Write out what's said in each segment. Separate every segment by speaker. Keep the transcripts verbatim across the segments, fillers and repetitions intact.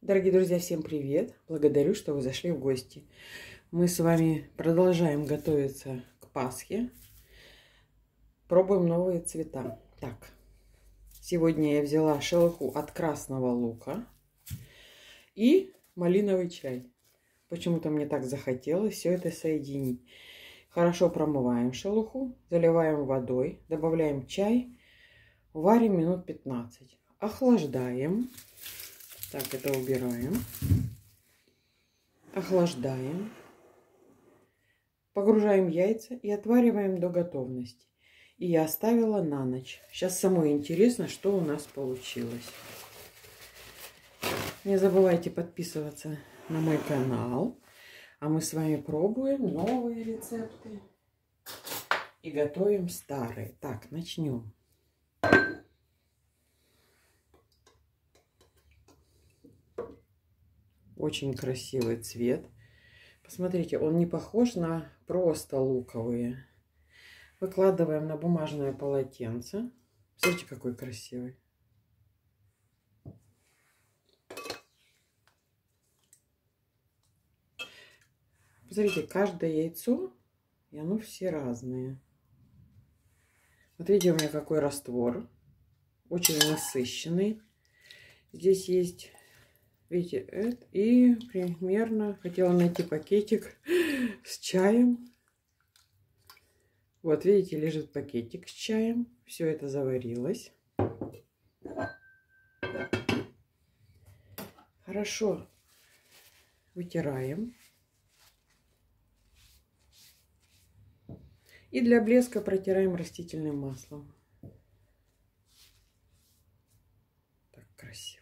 Speaker 1: Дорогие друзья, всем привет! Благодарю, что вы зашли в гости. Мы с вами продолжаем готовиться к Пасхе. Пробуем новые цвета. Так, сегодня я взяла шелуху от красного лука и малиновый чай. Почему-то мне так захотелось все это соединить. Хорошо промываем шелуху, заливаем водой, добавляем чай, варим минут пятнадцать. Охлаждаем. Так, это убираем. Охлаждаем. Погружаем яйца и отвариваем до готовности. И я оставила на ночь. Сейчас самое интересно, что у нас получилось. Не забывайте подписываться на мой канал. А мы с вами пробуем новые рецепты. И готовим старые. Так, начнем. Очень красивый цвет. Посмотрите, он не похож на просто луковые. Выкладываем на бумажное полотенце. Смотрите, какой красивый. Посмотрите, каждое яйцо, и оно все разные. Смотрите, у меня какой раствор. Очень насыщенный. Здесь есть... Видите, это и примерно хотела найти пакетик с чаем. Вот, видите, лежит пакетик с чаем. Все это заварилось. Хорошо вытираем. И для блеска протираем растительным маслом. Так красиво.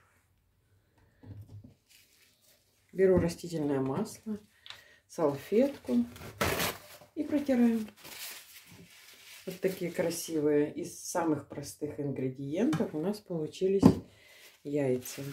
Speaker 1: Беру растительное масло, салфетку и протираем. Вот такие красивые, из самых простых ингредиентов у нас получились яйца.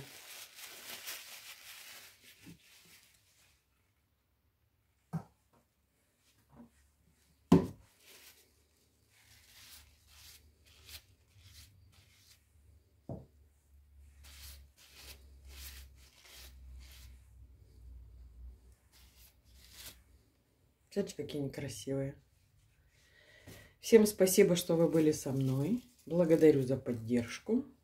Speaker 1: Смотрите, какие они красивые. Всем спасибо, что вы были со мной. Благодарю за поддержку.